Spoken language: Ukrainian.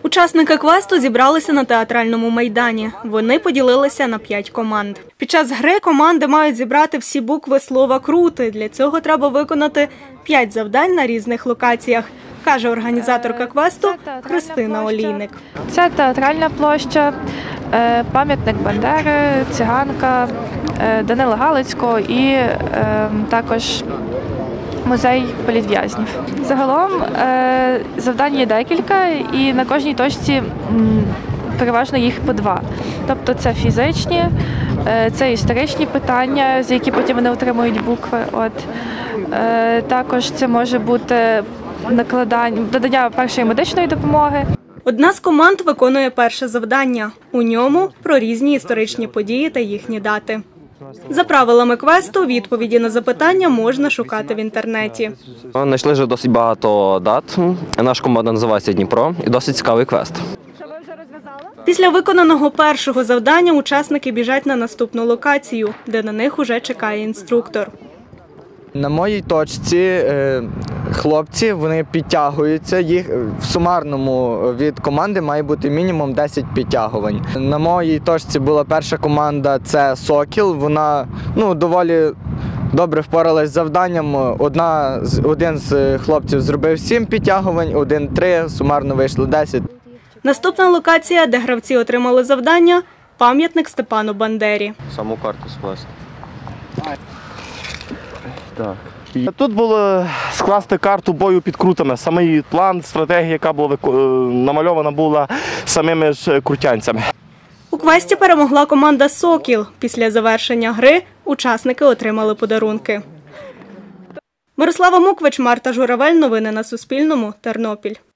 Учасники квесту зібралися на театральному майдані. Вони поділилися на 5 команд. Під час гри команди мають зібрати всі букви слова «крути». Для цього треба виконати 5 завдань на різних локаціях, каже організаторка квесту Христина Олійник. Це театральна площа, пам'ятник Бандери, Циганка, Данила Галицького і також музей політв'язнів. Загалом завдань є декілька, і на кожній точці переважно їх по 2. Тобто це фізичні, це історичні питання, за які потім вони отримують букви. Також це може бути додання першої медичної допомоги. Одна з команд виконує перше завдання. У ньому про різні історичні події та їхні дати. За правилами квесту, відповіді на запитання можна шукати в інтернеті. Знайшли вже досить багато дат. Наша команда називається «Дніпро» і досить цікавий квест. Після виконаного першого завдання учасники біжать на наступну локацію, де на них уже чекає інструктор. На моїй точці хлопці, вони підтягуються, їх в сумарному від команди має бути мінімум 10 підтягувань. На моїй точці була перша команда – це «Сокіл», вона доволі добре впоралась з завданням. Один з хлопців зробив 7 підтягувань, один – 3, сумарно вийшло 10. Наступна локація, де гравці отримали завдання – пам'ятник Степану Бандері. Саму карту скласти. Так. Тут було скласти карту бою під крутами. Самий план, стратегія, яка була намальована була самими ж крутянцями. У квесті перемогла команда «Сокіл». Після завершення гри учасники отримали подарунки. Мирослава Муквич, Марта Журавель. Новини на Суспільному. Тернопіль.